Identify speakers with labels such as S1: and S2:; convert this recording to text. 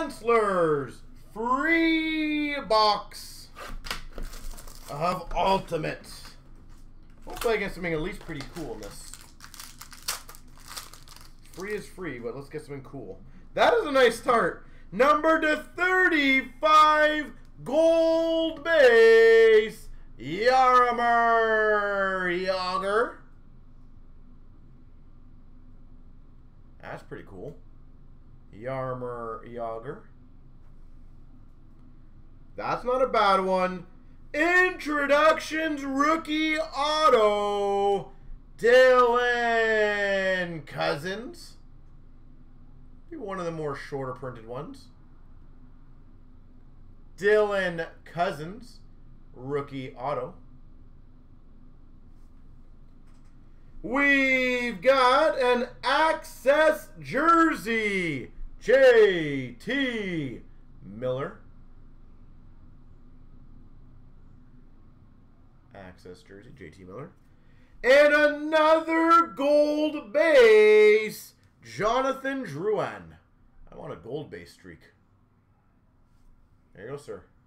S1: Chancellor's free box of Ultimate. Hopefully I get something at least pretty cool in this. Free is free, but let's get something cool. That is a nice start. Number to 35, gold base, Jaromir Jagr. That's pretty cool. Jaromir Jagr. That's not a bad one. Introductions rookie auto, Dylan Cousins. Be one of the more shorter printed ones. Dylan Cousins, rookie auto. We've got an access jersey, JT Miller. Access jersey, JT Miller. And another gold base, Jonathan Drouin. I want a gold base streak. There you go, sir.